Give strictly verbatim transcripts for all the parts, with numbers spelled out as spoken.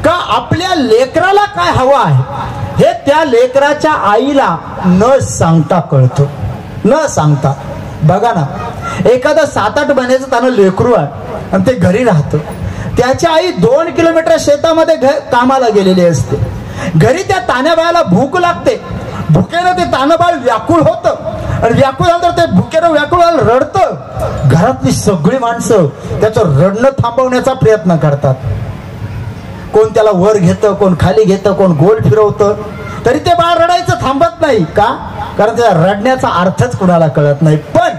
का आपल्या लेकराला काय हवं आहे हे त्या लेकराच्या आईला न सांगता कळतं, न सांगता. बघा ना, एखादा सात आठ महिन्याचं त्यानं लेकरू आहे आणि ते घरी राहतं. त्याची आई दोन किलोमीटर शेतामध्ये कामाला गेलेली असते. घरी त्या तान्याबाळाला भूक लागते. भुकेनं ते तान्याबाळ व्याकुळ होतं आणि व्याकुळ झालं तर ते भुकेनं व्याकुळ रडतं. घरातली सगळी माणसं त्याचं रडणं थांबवण्याचा प्रयत्न करतात. कोण त्याला वर घेतं, कोण खाली घेतं, कोण गोल फिरवतं, तरी ते बाळ रडायचं थांबत नाही. का? कारण त्या रडण्याचा अर्थच कुणाला कळत नाही. पण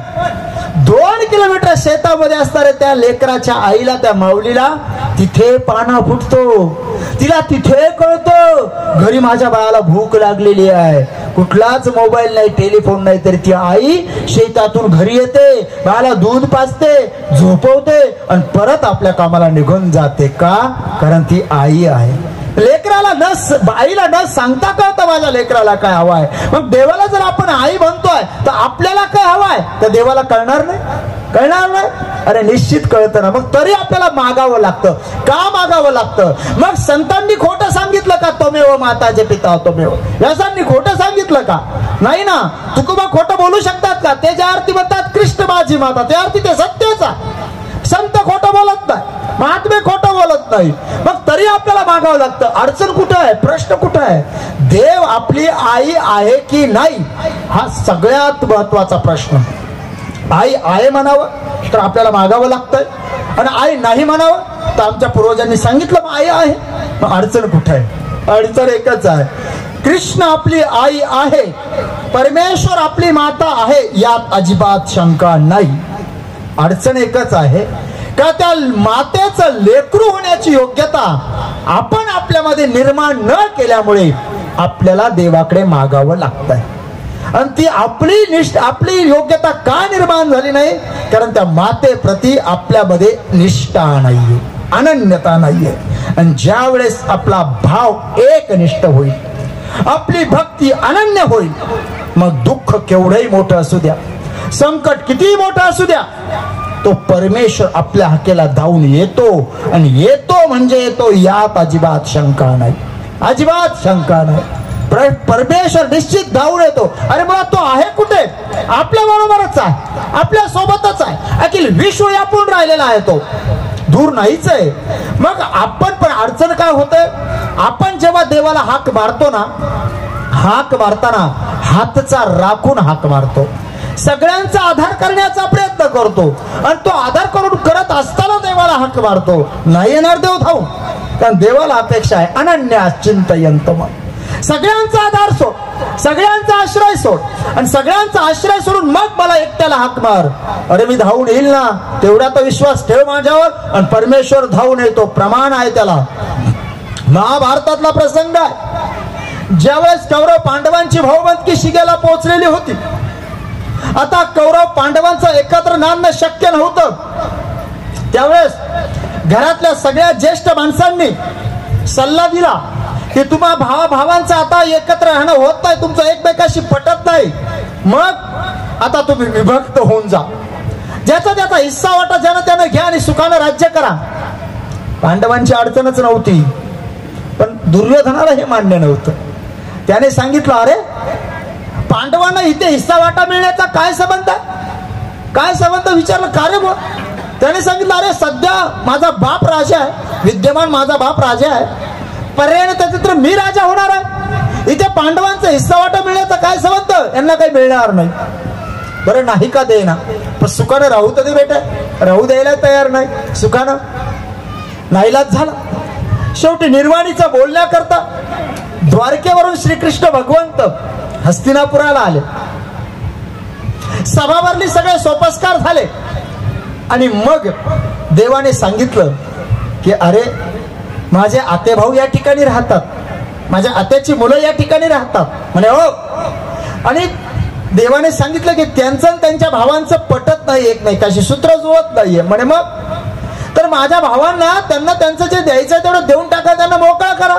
दोन किलोमीटर शेतामध्ये असणाऱ्या त्या लेकराच्या आईला, त्या माऊलीला तिथे पाना फुटतो. तिला तिथे कळतं घरी माझ्या बाळाला भूक लागलेली आहे. कुठलाच मोबाईल नाही, टेलिफोन नाही, तरी ती आई शेतातून घरी येते, बाळाला दूध पाजते, झोपवते आणि परत आपल्या कामाला निघून जाते. का? कारण ती आई आहे. लेकराला न आईला न सांगता कळतं माझ्या लेकराला काय हवाय. मग देवाला जर आपण आई म्हणतोय तर आपल्याला काय हवाय तर देवाला कळणार नाही, कळणार नाही. अरे निश्चित कळतं ना. मग तरी आपल्याला मागावं लागतं. का मागावं लागतं? मग संतांनी खोटं सांगितलं का? तोमेव माताचे पिता तोमेव. व्यासांनी खोटं सांगितलं का? नाही ना. तुकोबा खोटं बोलू शकतात का? ते ज्या अर्थी म्हणतात कृष्ण माझी माता, त्या अर्थी ते सत्यच आहे. संत खोटं बोलत नाही, महात्मे खोटं बोलत नाही. मग तरी आपल्याला मागावं लागतं. अडचण कुठं आहे? प्रश्न कुठं आहे? देव आपली आई आहे की नाही हा सगळ्यात महत्वाचा प्रश्न. आई आहे म्हणावं तर आपल्याला मागावं लागतंय आणि आई नाही म्हणावं तर आमच्या पूर्वजांनी सांगितलं आई आहे. मग अडचण कुठं आहे? अडचण एकच आहे. कृष्ण आपली आई आहे, परमेश्वर आपली माता आहे, यात अजिबात शंका नाही. अडचण एकच आहे का त्या मातेचं लेकरू होण्याची योग्यता आपण आपल्यामध्ये निर्माण न केल्यामुळे आपल्याला देवाकडे मागावं लागतंय. आणि ती आपली निष्ठ आपली योग्यता का निर्माण झाली नाही? कारण त्या मातेप्रती आपल्यामध्ये निष्ठा नाहीये, अनन्यता नाहीये. आणि ज्या वेळेस आपला भाव एकनिष्ठ होईल, आपली भक्ती अनन्य होईल, मग दुःख केवढंही मोठं असू द्या, संकट कितीही मोठं असू द्या, तो परमेश्वर आपल्या हाकेला धावून येतो. आणि येतो म्हणजे येतो, यात अजिबात शंका नाही, अजिबात शंका नाही. परमेश्वर निश्चित धावून येतो. अरे मला तो आहे कुठे? आपल्या बरोबरच आहे, आपल्या सोबतच आहे. अखिल विश्व व्यापून राहिलेला आहे, तो दूर नाहीच आहे. मग आपण पण अडचण काय होते? आपण जेव्हा देवाला हाक मारतो ना, हाक मारताना हातचा राखून हाक मारतो, सगळ्यांचा आधार करण्याचा प्रयत्न करतो आणि तो आधार करून करत असताना देवाला हाक मारतो. नाही येणार देव धावून, कारण देवाला अपेक्षा आहे अनन्या चिंतयंतम. सगळ्यांचा आधार सोड, सगळ्यांचा आश्रय सोड आणि सगळ्यांचा आश्रय सोडून मग मला एकट्याला हाक मार. अरे मी धावून येईल ना, तेवढा तर विश्वास ठेव माझ्यावर. आणि परमेश्वर धावून येतो, प्रमाण आहे त्याला. महाभारतातला प्रसंग आहे, ज्यावेळेस कौरव पांडवांची भाऊबंदकी शिगेला पोहोचलेली होती. आता कौरव पांडवांचं एकत्र नांदणं शक्य नव्हतं. त्यावेळेस घरातल्या सगळ्या ज्येष्ठ माणसांनी सल्ला दिला की तुम्हा भावा भावांचं आता एकत्र राहणं होत नाही, तुमचं एकमेकाशी पटत नाही, मग आता तुम्ही विभक्त होऊन जा. ज्याचा त्याचा हिस्सा वाटा ज्यानं त्यानं घ्या आणि सुखानं राज्य करा. पांडवांची अडचणच नव्हती, पण दुर्योधनाला हे मान्य नव्हतं. त्याने सांगितलं अरे पांडवांना इथे हिस्सा वाटा मिळण्याचा काय संबंध आहे? काय संबंध विचारलं का रे बुवा? त्याने सांगितलं अरे सध्या माझा बाप राजा आहे, विद्यमान माझा बाप राजा आहे, पर्यायाने त्याच्यात मी राजा होणार आहे. इथे पांडवांचा हिस्सा वाटा मिळण्याचा काय संबंध? यांना काही मिळणार नाही. बरं नाही का देना, पण सुखानं राहू तर दे बेटा. राहू द्यायला तयार नाही, सुखानं नाईलाज झाला. शेवटी निर्वाणीचा बोलण्याकरता द्वारकेवरून श्रीकृष्ण भगवंत हस्तिनापुराला आले. सभा भरली, सगळे सोपस्कार झाले आणि मग देवाने सांगितलं की अरे माझे आते भाऊ या ठिकाणी राहतात, माझ्या आत्याची मुलं या ठिकाणी राहतात म्हणे. हो. आणि देवाने सांगितलं की त्यांचं त्यांच्या भावांचं पटत नाही, एकमेकाशी सूत्र जुळत नाहीये म्हणे. मग तर माझ्या भावांना त्यांना त्यांचं जे द्यायचं तेवढं देऊन टाका, त्यांना मोकळा करा.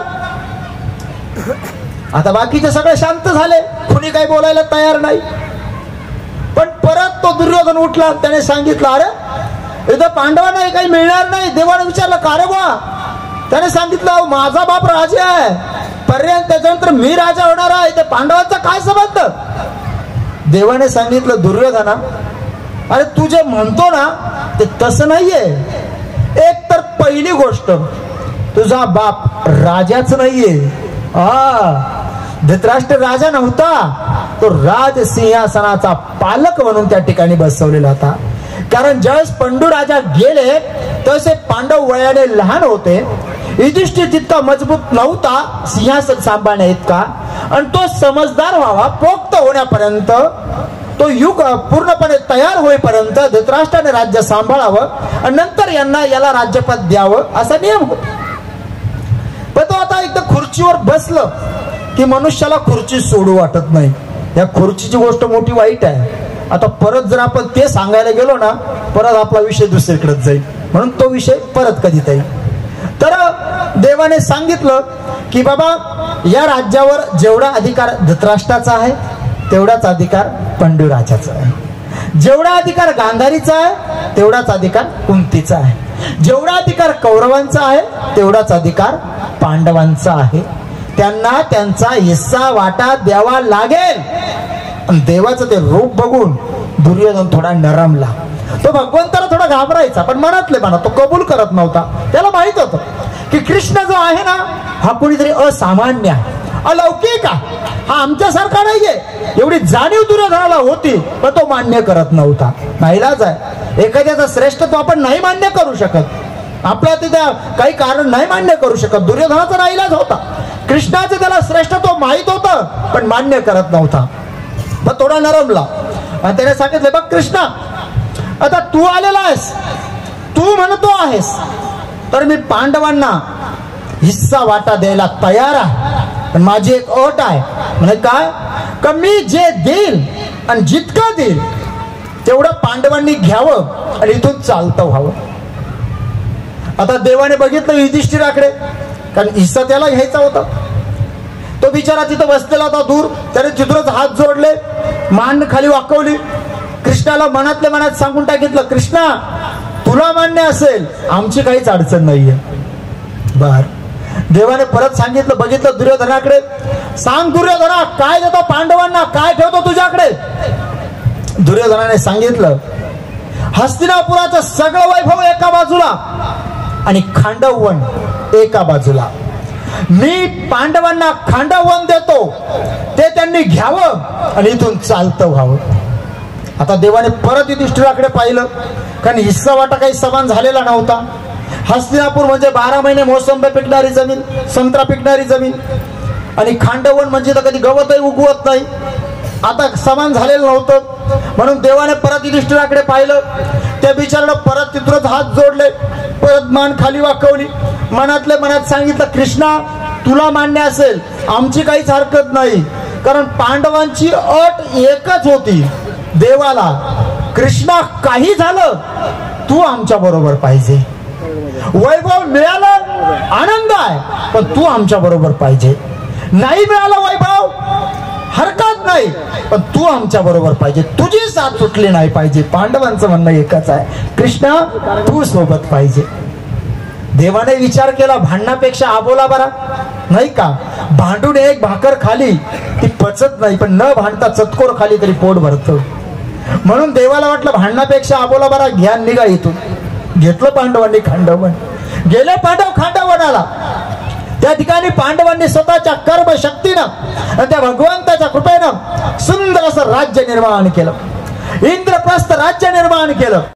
आता बाकीचे सगळे शांत झाले, कुणी काही बोलायला तयार नाही. पण परत तो दुर्योधन उठला, त्याने सांगितलं अरे इथं पांडवांना काही मिळणार नाही. देवाने विचारलं का रे बुवा? त्याने सांगितलं अहो माझा बाप राजा आहे, पर्यंत त्याच्यानंतर मी राजा होणार आहे, ते पांडवांचा काय संबंध? देवाने सांगितलं दुर्योधना, अरे तू जे म्हणतो ना ते तसं नाहीये. एक तर पहिली गोष्ट, तुझा बाप राजाच नाहीये. हा, धृतराष्ट्र राजा नव्हता, तो राज सिंहासनाचा पालक म्हणून त्या ठिकाणी बसवलेला होता. कारण ज्यावेळेस पंडू राजा गेले तसे पांडव वयाने लहान होते, युधिष्ठिर तितका मजबूत नव्हता सिंहासन सांभाळण्या इतका, आणि तो समजदार व्हावा, पोक्त होण्यापर्यंत, तो युग पूर्णपणे तयार होईपर्यंत धृतराष्ट्राने राज्य सांभाळावं आणि नंतर यांना याला राज्यपद द्यावं असा नियम होता. पण तो आता एकदा खुर्चीवर बसलं की मनुष्याला खुर्ची सोडू वाटत नाही. या खुर्चीची गोष्ट मोठी वाईट आहे. आता परत जर आपण ते सांगायला गेलो ना, परत आपला विषय दुसरीकडे जाईल, म्हणून तो विषय परत कधी येईल. तर देवाने सांगितलं की बाबा या राज्यावर जेवढा अधिकार धृतराष्ट्राचा आहे तेवढाच अधिकार पंडू राजाचा आहे, जेवढा अधिकार गांधारीचा आहे तेवढाच अधिकार कुंतीचा आहे, जेवढा अधिकार कौरवांचा आहे तेवढाच अधिकार पांडवांचा आहे. त्यांना त्यांचा हिस्सा वाटा द्यावा लागेल. देवाचं ते रूप बघून दुर्योधन थोडा नरमला. तो भगवंताला थोडा घाबरायचा, पण मनातले मनात तो कबूल करत नव्हता. त्याला माहित होतं की कृष्ण जो आहे ना हा कोणीतरी असामान्य आहे, अलौकिक आहे, हा आमच्यासारखा नाहीये. एवढी जाणीव दुर्योधनाला होती, पण तो मान्य करत नव्हता. नाईलाज आहे, एखाद्याचा श्रेष्ठत्व आपण नाही मान्य करू शकत, आपल्या तिथे काही कारण नाही मान्य करू शकत. दुर्योधनाचा नाईलाज होता. कृष्णाचं त्याला श्रेष्ठत्व माहित होतं, पण मान्य करत नव्हता. मग थोडा नरमला आणि त्याने सांगितलं बघ कृष्णा, आता तू आलेला आहेस, तू म्हणतो आहेस, तर मी पांडवांना हिस्सा वाटा द्यायला तयार आहे, पण माझी एक अट आहे. म्हणजे काय? का मी जे देईल आणि जितकं देईल तेवढं पांडवांनी घ्यावं आणि इथून चालतं व्हावं. आता देवाने बघितलं युधिष्ठिराकडे, कारण हिस्सा त्याला घ्यायचा होता. तो बिचारा तिथं बसलेला होता दूर, त्याने तिथूनच हात जोडले, मान खाली वाकवली, कृष्णाला मनातल्या मनात सांगून टाकितलं कृष्णा तुला मान्य असेल आमची काहीच अडचण नाहीये. बर, देवाने परत सांगितलं, बघितलं दुर्योधनाकडे, सांग दुर्योधना काय देतो पांडवांना, काय ठेवतो तुझ्याकडे? दुर्योधनाने सांगितलं हस्तिनापुराचं सगळं वैभव एका बाजूला आणि खांडववन एका बाजूला. मी पांडवांना खांडववन देतो, ते त्यांनी घ्यावं आणि इथून चालतं व्हावं. आता देवाने परत युधिष्ठिराकडे पाहिलं, कारण हिस्सा वाटा काही समान झालेला नव्हता. हस्तिनापूर म्हणजे बारा महिने मोसंबी पिकणारी जमीन, संत्रा पिकणारी जमीन, आणि खांडवण म्हणजे तर कधी गवतही उगवत नाही. आता समान झालेलं नव्हतं. म्हणून देवाने परत युधिष्ठिराकडे पाहिलं, त्या बिचारानं परत तिथूनच हात जोडले, परत मान खाली वाकवली, मनातल्या मनात सांगितलं कृष्णा तुला मान्य असेल आमची काहीच हरकत नाही, कारण पांडवांची अट एकच होती देवाला, कृष्णा काही झालं तू आमच्या बरोबर पाहिजे. वैभव मिळालं आनंद आहे, पण तू आमच्या बरोबर पाहिजे. नाही मिळालं वैभव हरकत नाही, पण तू आमच्या बरोबर पाहिजे, तुझी साथ सुटली नाही पाहिजे. पांडवांचं म्हणणं एकच आहे, कृष्णा तू सोबत पाहिजे. देवाने विचार केला भांडणापेक्षा आबोला बरा, नाही का? भांडून एक भाकर खाली ती पचत नाही, पण न भांडता चतकोर खाली तरी पोट भरतं. म्हणून देवाला वाटलं भांडणापेक्षा आबोला बरा, घ्या निघा इथून. घेतलं पांडवांनी खांडवण, गेले पांडव खांडवणाला. त्या ठिकाणी पांडवांनी स्वतःच्या कर्म शक्तीनं आणि त्या भगवंताच्या कृपेनं सुंदर असं राज्य निर्माण केलं, इंद्रप्रस्थ राज्य निर्माण केलं.